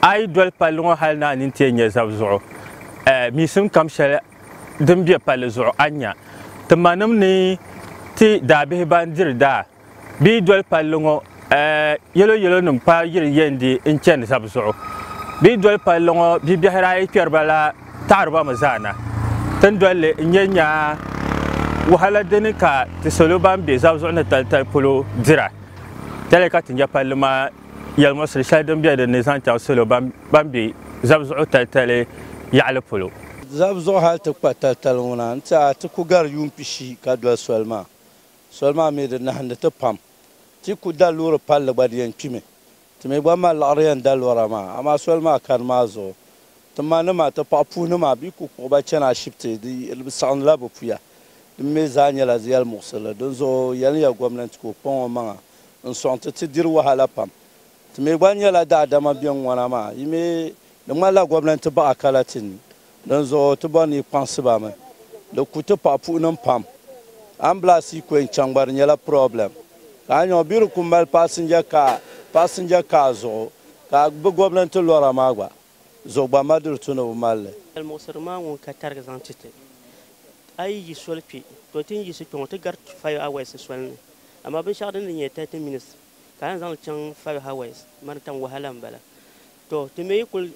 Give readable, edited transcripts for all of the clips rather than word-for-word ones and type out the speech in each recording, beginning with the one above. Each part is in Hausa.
ai dol pallo hal na nin te nya zabzo mi sun kam shal dum bi pallo zo anya tamanam ni ti da be bandir da bi dol pallo yelo num pa yir yendi in chen zabzo bi dol pallo bi bi hara ai kerbala tarba mazana tan dole nyanya wahala deni ka ti solo ban be zabzo na tal polo dira tele ka tin ya palma yal masri shadam bi da ne san ta solo ban be zabzo tal ya ala polo zabzo hal ta kwata talona ta ku gar yum pishi ka do solma me da na ta pam ti ku dalur pal ba diyan kime ti me ba ma lariyan dalwara ma amma solma kan mazo tama ma ta papu ma bi ku ko ba chana shifte di san la bu puya me zanya la ziyal mursala don zo yan ya gwamnati ko pon ma on sonte ti dir wahala pam ti me ba nya la da dama biyan wana ma yime da mala gwamnati ba akalatin don zo to ba ni pense ba ma da ku ta papu nan pam ambla si ko en changbar nya la problem ka nyo biru kumbal passenger ka zo ka bu gwamnati lora magwa zo ba madur tuno malle al musirma won ka targa zantite ay yi solpi to tin yi su to gar 5 hours solne amma bin shadin ne 30 minutes kan zan can 5 hours mar tan wahalan bala to to me kul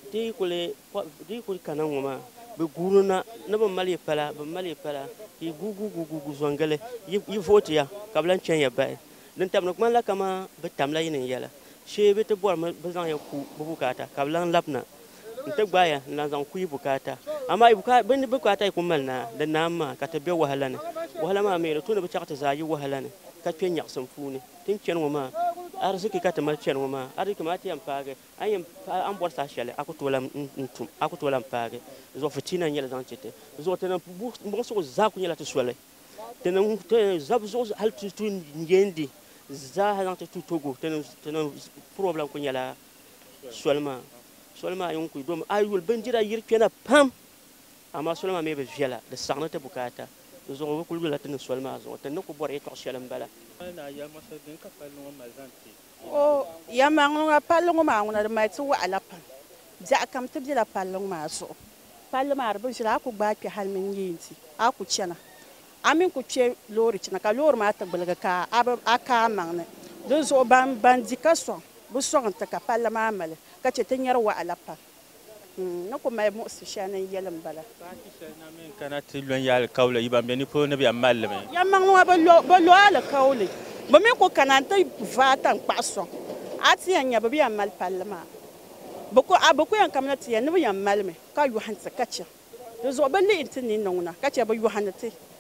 kanan wama be guruna na ban mali pala yi gugu zongale yi votiya kablan chen ya ba dan tam kuma la kama be tamla yin yala shebe te bor ma bazan ya ku bukata kablan labna ta baya na zan ku bukata amma bin bukata ku malna da nama ka ta be wahala ma me to ne ba ta zayi wahala ne ka pen yak san fune tin ken wama arziki ka ta mal ken wama arziki ma ta yam page an bor sa shele aku tolam page zo fitina nyela zan chete zo tena bo so za ku nyela to swele tena zab zo hal tu ngendi za halan to togo tena problem ku nyela solma yon ku dom ayul benjira yir kena pam amma solma me be jela de sarnata bukata zo ko kullu la tena solma zo tena ko bor e to shelam bala na ya masa den ka pallo mazanti o ya mangu pallo ma ngona ma tu ala pan ja kam tibdi la pallo ma so pallo ma arbu jira ku gba ki hal min yinti aku chena amin ku che lori chena ka lori ma ta bulga ka aka mangne do zo ban dika so bu so ta ka pallo ma male ka ce tin yarwa ala pan na ko mai mu su shanan yalan bala ka ki shana min kana tilon ya alkaula yiban be ni ko nabi amal me ya mangu ba lo ala kauli ba min ko kananta vatan paso ati anya ba bi amal palma boko yan kamna ti yan bi amal me ka yu hansa kacha do zo balle intini nona kacha ba yu hanate